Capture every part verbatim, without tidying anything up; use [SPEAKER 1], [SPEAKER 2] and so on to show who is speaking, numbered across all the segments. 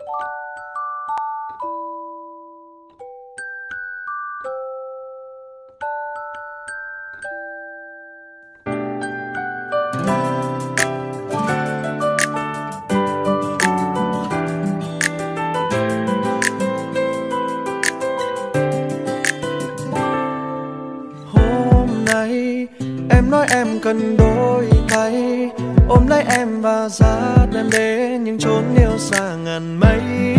[SPEAKER 1] nói em cần đôi tay ôm lấy em và dắt em đến những chốn yêu xa ngàn mây.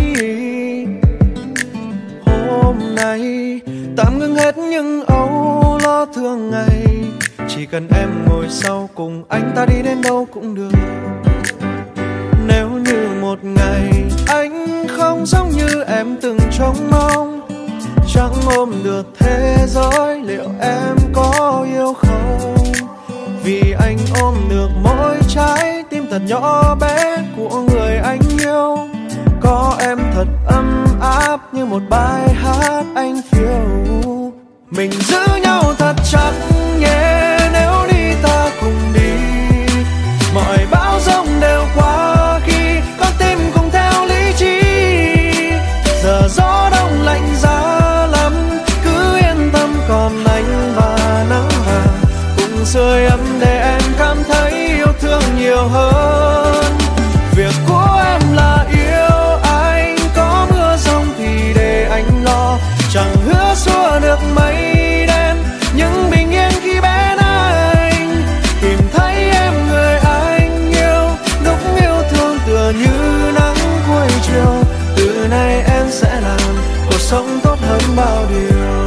[SPEAKER 1] Hôm nay tạm ngưng hết những âu lo thường ngày, chỉ cần em ngồi sau cùng anh ta đi đến đâu cũng được. Nếu như một ngày anh không giống như em từng trông mong, chẳng ôm được thế giới, liệu em có yêu không? Vì anh ôm được mỗi trái tim thật nhỏ bé của người anh yêu. Có em thật ấm áp như một bài hát anh phiêu. Mình giữ nhau thật chặt nhé, nếu đi ta cùng đi. Mọi bão giông đều qua khi con tim cùng theo lý trí. Giờ gió đông lạnh giá lắm, cứ yên tâm còn anh và nắng vàng cùng sưởi ấm để em cảm thấy yêu thương nhiều hơn. Việc của em là yêu anh, có mưa giông thì để anh lo. Chẳng hứa xua được mây đen, nhưng bình yên khi bên anh. Tìm thấy em người anh yêu, lúc yêu thương tựa như nắng cuối chiều. Từ nay em sẽ làm cuộc sống tốt hơn bao điều.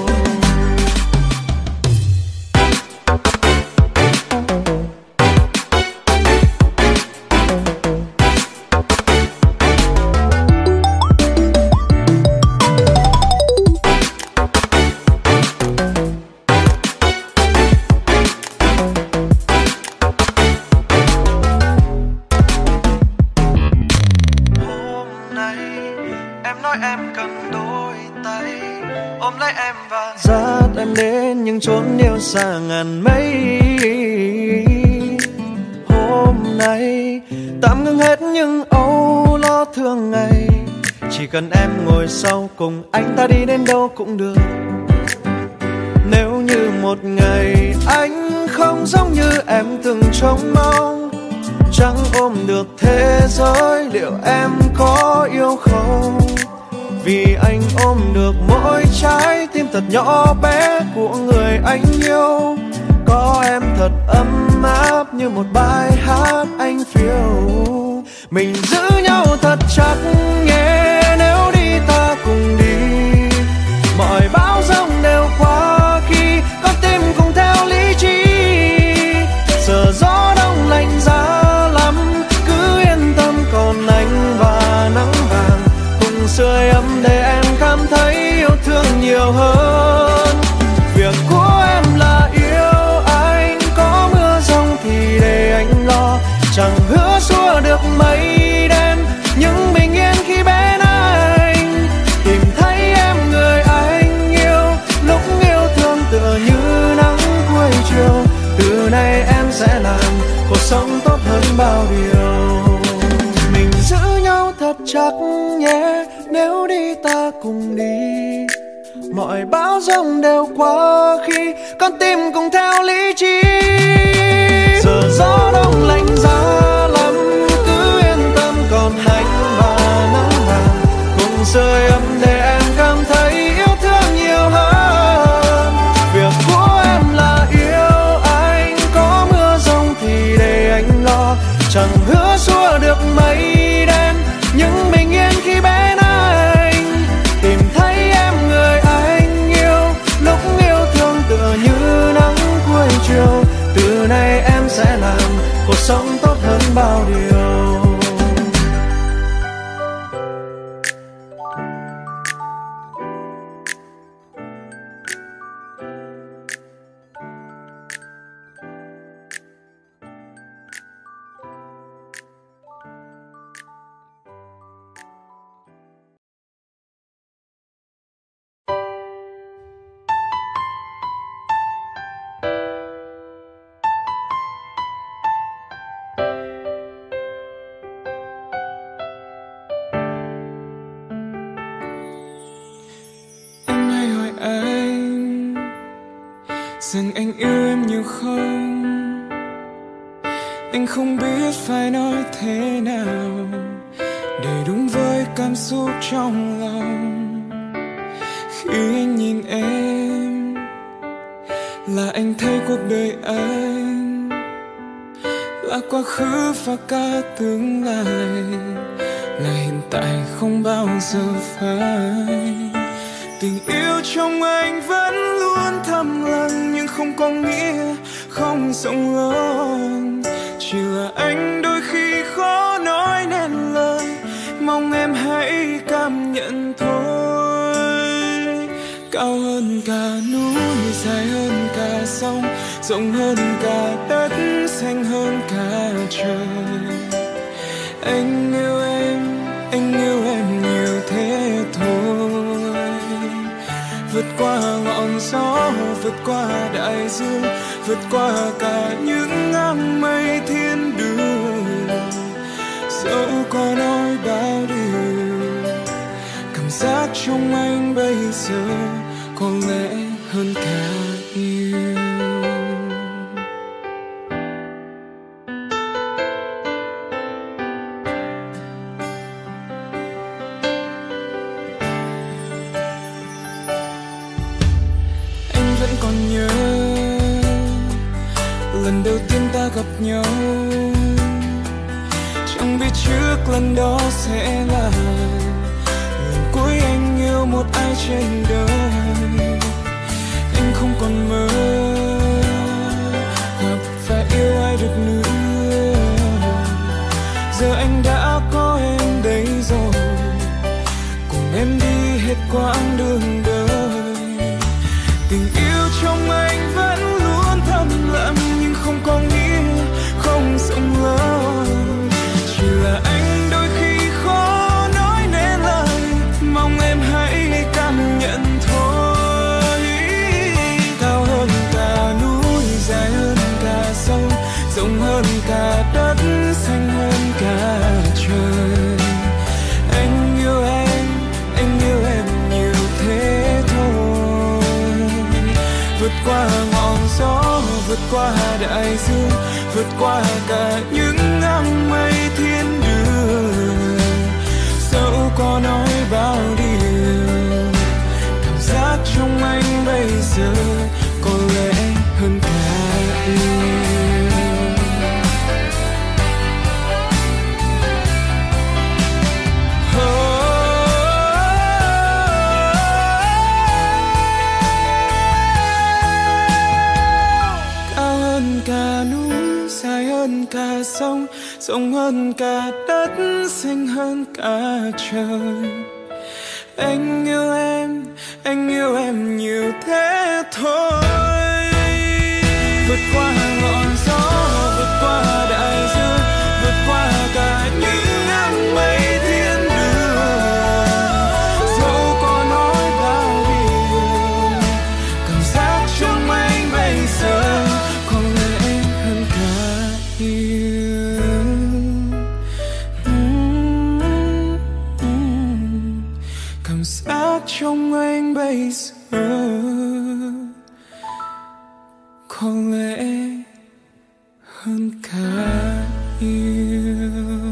[SPEAKER 1] Chốn yêu xa ngàn mây. Hôm nay tạm ngưng hết những âu lo thường ngày, chỉ cần em ngồi sau cùng anh ta đi đến đâu cũng được. Nếu như một ngày anh không giống như em từng trông mong, chẳng ôm được thế giới, liệu em có yêu không? Vì anh ôm được mỗi trái tim thật nhỏ bé của người anh yêu. Có em thật ấm áp như một bài hát anh phiêu. Mình giữ nhau thật chặt nhé, nếu đi ta cùng đi. Mọi bão giông đều qua khi con tim cùng theo lý trí. Giờ gió đông lạnh giá lắm, cứ yên tâm còn anh và nắng vàng cùng sưởi ấm để em cảm thấy yêu thương nhiều hơn. Việc của em là yêu anh, có mưa giông thì để anh lo. Chẳng hứa xua được mây đen, nhưng bình yên khi bên anh. Tìm thấy em người anh yêu, lúc yêu thương tựa như nắng cuối chiều. Từ nay em sẽ làm cuộc sống tốt hơn bao điều. Mình giữ nhau thật chặt nhé, nếu đi ta cùng đi. Mọi bão giông đều qua khi con tim cùng theo lý trí. Giờ gió đông lạnh giá lắm, cứ yên tâm còn anh và nắng vàng cùng sưởi ấm để em cảm thấy yêu thương nhiều hơn. Việc của em là yêu anh, có mưa giông thì để anh lo. Chẳng hứa xua được mây đen, nhưng bình yên khi bên anh. Tìm thấy em người anh yêu, lúc yêu thương tựa như nắng cuối chiều. Từ nay em sẽ làm cuộc sống tốt hơn bao điều.
[SPEAKER 2] rằng anh yêu em nhiều không. Anh không biết phải nói thế nào để đúng với cảm xúc trong lòng. Khi anh nhìn em là anh thấy cuộc đời anh là quá khứ và cả tương lai, là hiện tại không bao giờ phai. Tình yêu trong anh vẫn luôn thầm lặng, nhưng không có nghĩa không rộng lớn. Chỉ là anh đôi khi khó nói nên lời, mong em hãy cảm nhận thôi. Cao hơn cả núi, dài hơn cả sông, rộng hơn cả đất, xanh hơn cả trời. Anh yêu em, anh yêu em nhiều thế thôi. Vượt qua ngọn gió, vượt qua đại dương, vượt qua cả những ngang mây thiên đường. Dẫu có nói bao điều, cảm giác trong anh bây giờ có lẽ hơn cả yêu. Anh vẫn còn nhớ lần đầu tiên ta gặp nhau, chẳng biết trước lần đó sẽ là lần cuối anh yêu một ai trên đời. Anh không còn mơ gặp và yêu ai được nữa, giờ anh đã có em đây rồi, cùng em đi hết quãng đường đời. Tình yêu trong anh vẫn luôn thầm lặng, nhưng không có nghĩa không rộng lớn. Chỉ là anh đôi khi khó nói nên lời, mong em hãy cảm nhận thôi. Cao hơn cả núi, dài hơn cả sông, rộng hơn cả đất, xanh hơn cả trời. Anh yêu em, anh yêu em nhiều thế thôi. Vượt qua ngọn gió, vượt qua đại dương, vượt qua cả những ngang mây thiên đường. Dẫu có nói bao điều, cảm giác trong anh bây giờ có lẽ hơn cả yêu. Cả sông, rộng hơn cả đất, xanh hơn cả trời. Anh yêu em, anh yêu em nhiều thế thôi. Vượt qua ngọn gió, vượt qua đại dương, vượt qua cả những nắng mây thiên đường. Dẫu có nói bao điều, cảm giác trong anh bây giờ có lẽ hơn cả yêu. Cảm giác trong anh bây giờ có lẽ hơn cả yêu.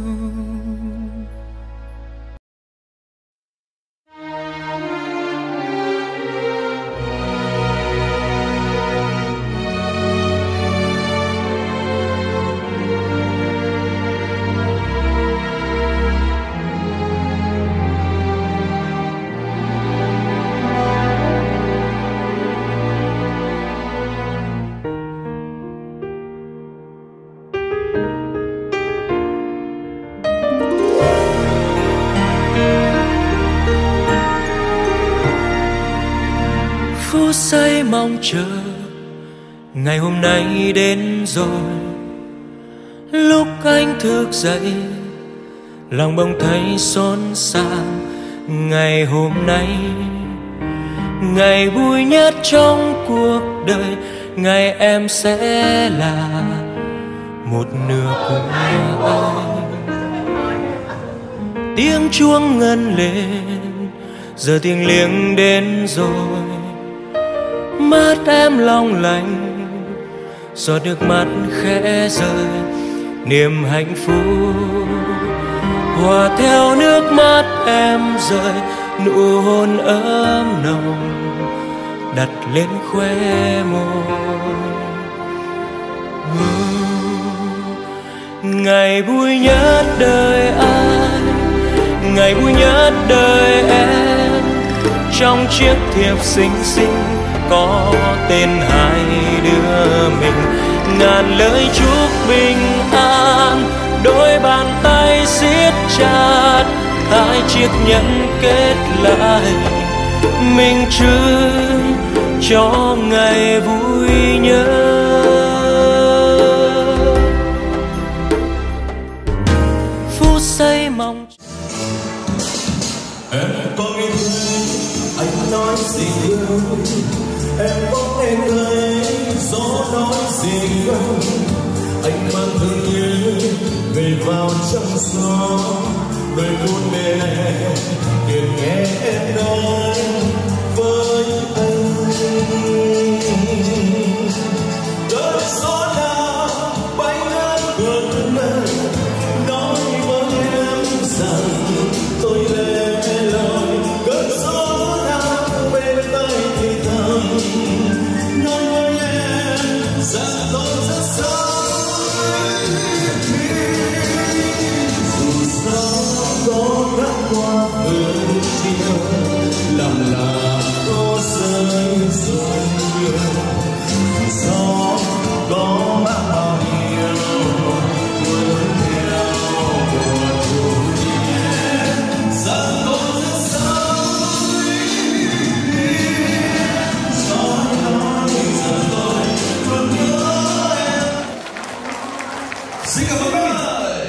[SPEAKER 3] Phút giây mong chờ ngày hôm nay đến rồi. Lúc anh thức dậy, lòng bỗng thấy xốn xao. Ngày hôm nay, ngày vui nhất trong cuộc đời, ngày em sẽ là một nửa của anh. Tiếng chuông ngân lên, giờ thiêng liêng đến rồi. mắt em long lanh, giọt nước mắt khẽ rơi, niềm hạnh phúc hòa theo nước mắt em rơi, nụ hôn ấm nồng đặt lên khóe môi. Ngày vui nhất đời anh, ngày vui nhất đời em, trong chiếc thiệp xinh xinh có tên hai đứa mình. Ngàn lời chúc bình an, đôi bàn tay siết chặt, hai chiếc nhẫn kết lại, minh chứng cho ngày vui nhớ. Phút giây mong
[SPEAKER 4] em có nghe thấy anh nói gì không? Em có nghe thấy gió nói gì không? Anh mang thương nhớ về vào trong gió, đời buồn mê kể nghe em nói với anh. Cơn gió nào bay ngang vườn này, nói với em rằng tôi lẻ loi. Cơn gió nào bên tay thì thầm, nói với em rằng tôi rất say. Dù sao có gắt qua vườn chiều, làm là có rơi rơi nhiều. Gió có mang bao nhiêu cuốn theo mùa thu nhẹ, rằng tôi rất say. Gió nói rằng tôi luôn nhớ em. Xin cảm ơn các bạn.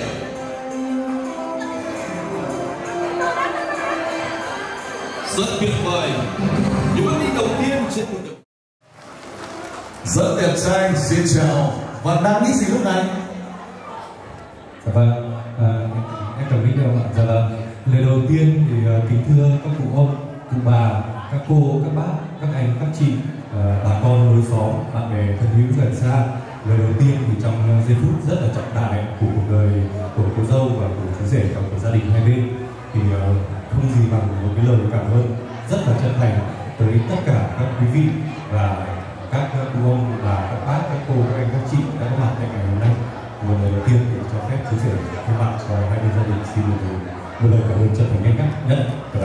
[SPEAKER 4] Rất tuyệt vời, những bước đi đầu tiên trên cuộc đời. Rất đẹp trai, xin chào. Và đang nghĩ gì lúc này?
[SPEAKER 5] Dạ vâng, à, em cảm ơn các bạn. Dạ vâng, lời đầu tiên thì uh, kính thưa các cụ ông, cụ bà, các cô, các bác, các anh, các chị, uh, bà con lối xóm, bạn bè thân hữu gần xa. Lời đầu tiên thì trong uh, giây phút rất là trọng đại của cuộc đời của cô dâu và của chú rể và của gia đình hai bên thì uh, không gì bằng một cái lời cảm ơn rất là chân thành tới tất cả các quý vị và các cụ ông và các bác, các cô, các anh, các chị đã có mặt tại ngày hôm nay. Một lời đầu tiên để cho phép chú rể thay mặt cho hai bên gia đình xin một, một lời cảm ơn chân thành nhất nhất.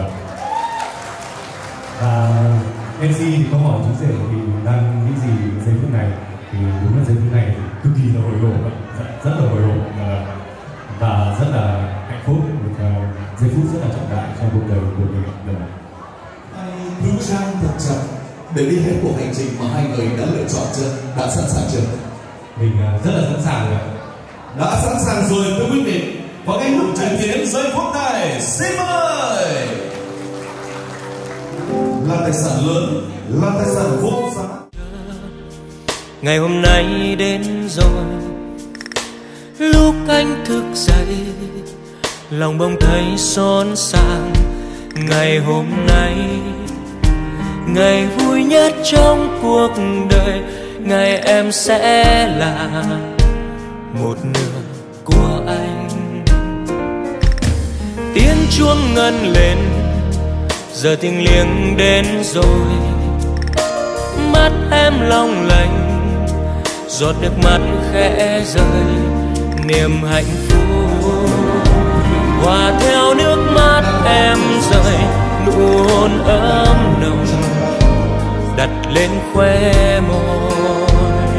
[SPEAKER 5] Và em xê thì có hỏi chú rể thì đang nghĩ gì giây phút này, thì đúng là giây phút này cực kỳ là hồi hộp, rất là hồi hộp và rất là hạnh phúc, một giây phút rất là trọng đại trong cuộc đời của mình.
[SPEAKER 4] Hữu Trang thật chặt để đi hết cuộc hành trình mà hai người đã lựa chọn chưa? Đã sẵn sàng chưa?
[SPEAKER 5] Mình rất là sẵn sàng rồi.
[SPEAKER 4] Đã sẵn sàng rồi thưa quý vị. Và ngay lúc chứng kiến giây phút này, xin mời. Là tài sản lớn, là tài sản vô giá.
[SPEAKER 3] Ngày hôm nay đến rồi, lúc anh thức dậy, lòng bỗng thấy xốn xang. Ngày hôm nay, ngày vui nhất trong cuộc đời, ngày em sẽ là một nửa của anh. Tiếng chuông ngân lên, giờ thiêng liêng đến rồi. Mắt em long lanh, giọt nước mắt khẽ rơi, niềm hạnh phúc hòa theo nước mắt em rơi, nụ hôn ấm nồng đặt lên khóe môi.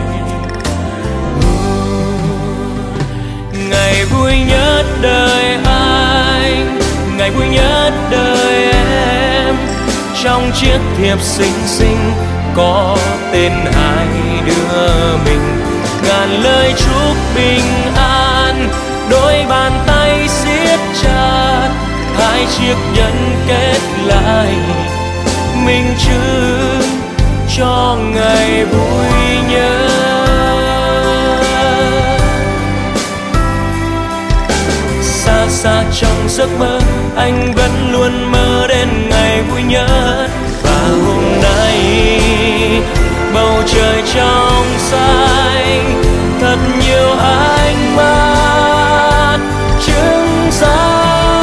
[SPEAKER 3] Ngày vui nhất đời anh, ngày vui nhất đời em, trong chiếc thiệp xinh xinh có tên hai đứa mình. Ngàn lời chúc bình an, đôi bàn tay siết chặt, hai chiếc nhẫn kết lại, minh chứng cho ngày vui nhớ. Xa xa trong giấc mơ, anh vẫn luôn mơ đến ngày vui nhất. Và hôm nay bầu trời trong xanh, thật nhiều ánh mắt chứng giấc.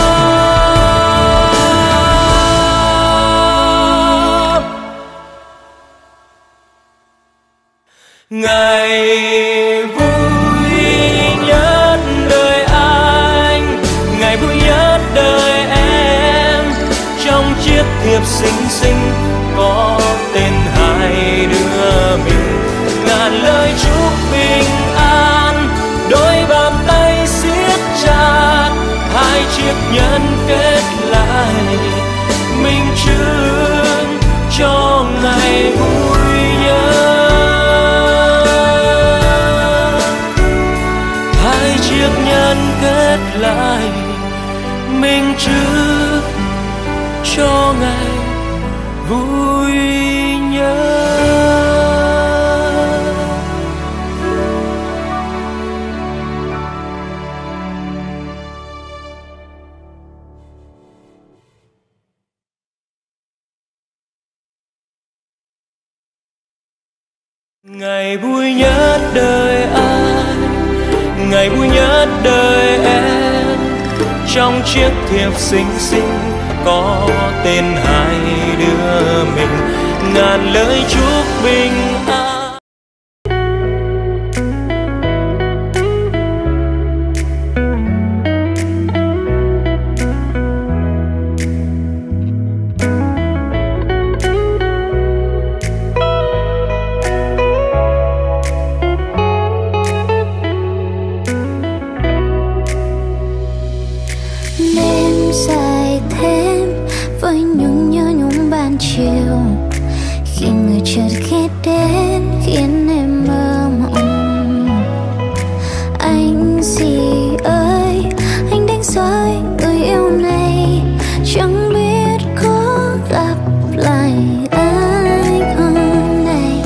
[SPEAKER 3] Ngày vui nhất đời anh, ngày vui nhất đời em, trong chiếc thiệp xinh xinh có tên hai đứa mình. Ngàn lời chúc bình an, đôi bàn tay siết chặt, hai chiếc nhẫn kết lại, minh chứng cho ngày vui nhất. Hai chiếc nhẫn kết lại, minh chứng cho ngày vui nhất. Ngày vui nhất đời anh, ngày vui nhất đời em, trong chiếc thiệp xinh xinh có tên hai đứa mình. Ngàn lời chúc bình an.
[SPEAKER 6] Khi người chợt ghé đến khiến em mơ mộng. Anh gì ơi, anh đánh rơi người yêu này, chẳng biết có gặp lại anh hôm nay.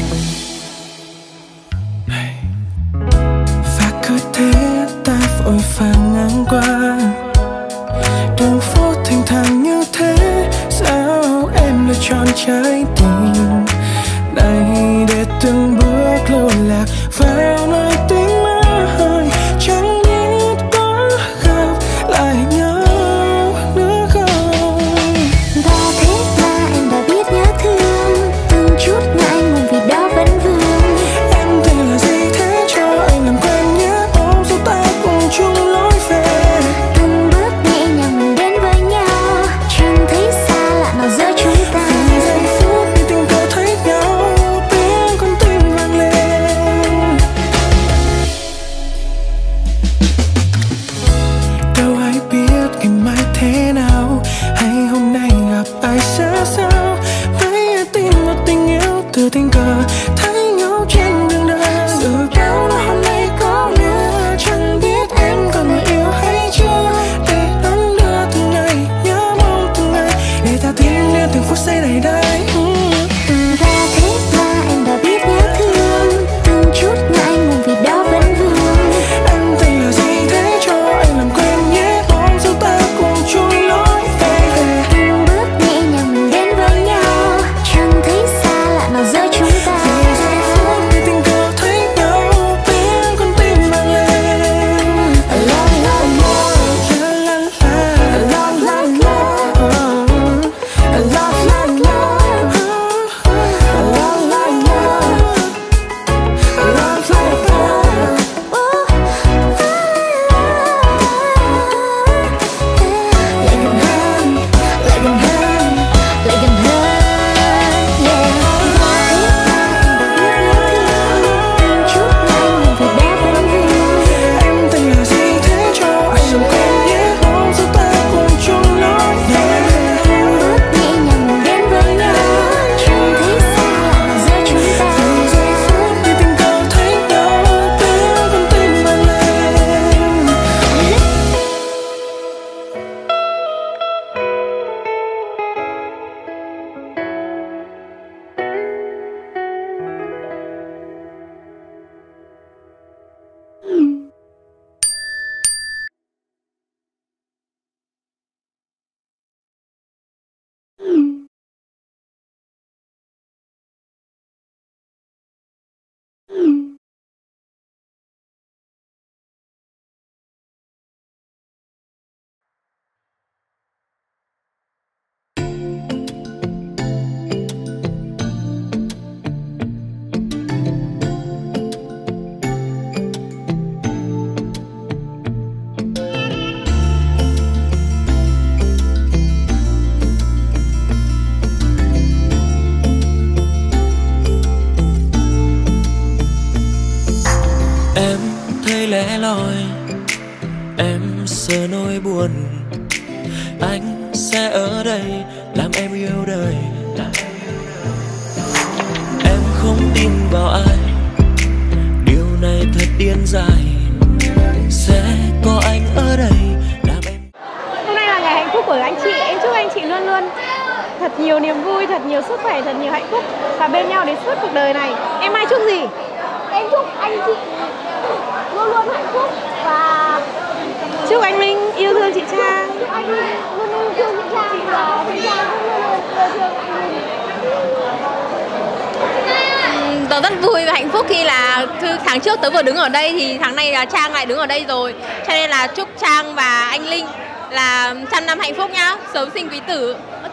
[SPEAKER 2] Và cứ thế ta vội vàng ngang qua đường phố thanh thản như thế. Sao em lại chọn trái tim này để từng bước lô lạc vào nơi tính mơ? Chẳng biết có gặp lại nhau nữa không.
[SPEAKER 6] Và thế là em đã biết nhớ thương, từng chút ngại ngùng vì đó vẫn vương.
[SPEAKER 2] Em tên là gì thế cho anh làm quen nhé, ôm dù ta cùng chung lối về.
[SPEAKER 6] Từng bước nhẹ nhàng mình đến với nhau, chẳng thấy xa lạ nào giữa chúng ta.
[SPEAKER 2] Vì giây phút khi tình cờ thấy nhau, tiếng con tim vang lên. Đâu ai biết ngày mai thế nào, hay hôm nay gặp ai ra sao. Mấy ai tin vào tình yêu từ tình cờ thấy nhau trên đường đời. Dự báo là hôm nay có mưa, chẳng biết em còn người yêu hay chưa. Để đón đưa từng ngày, nhớ mong từng ngày, để ta tin lên từng phút giây này đây.
[SPEAKER 6] Và thế là em đã biết nhớ thương, từng chút ngại ngùng vì đó vẫn vương.
[SPEAKER 2] Em tên là gì
[SPEAKER 3] Em sợ nỗi buồn, anh sẽ ở đây làm em yêu đời. Em không tin vào ai, điều này thật điên dại. Sẽ có anh ở đây làm em.
[SPEAKER 7] Hôm nay là ngày hạnh phúc của anh chị. Em chúc anh chị luôn luôn thật nhiều niềm vui, thật nhiều sức khỏe, thật nhiều hạnh phúc và bên nhau đến suốt cuộc đời này. Em ai chúc gì?
[SPEAKER 8] Em chúc anh chị luôn luôn hạnh phúc và
[SPEAKER 7] chúc anh Linh yêu thương chị Trang.
[SPEAKER 8] chúc anh Linh luôn luôn yêu thương chị Trang và chị Trang luôn luôn yêu thương anh Linh.
[SPEAKER 9] Tớ rất vui và hạnh phúc khi là tháng trước tớ vừa đứng ở đây thì tháng này là Trang lại đứng ở đây rồi. Cho nên là chúc Trang và anh Linh là trăm năm hạnh phúc nhá, sớm sinh quý tử.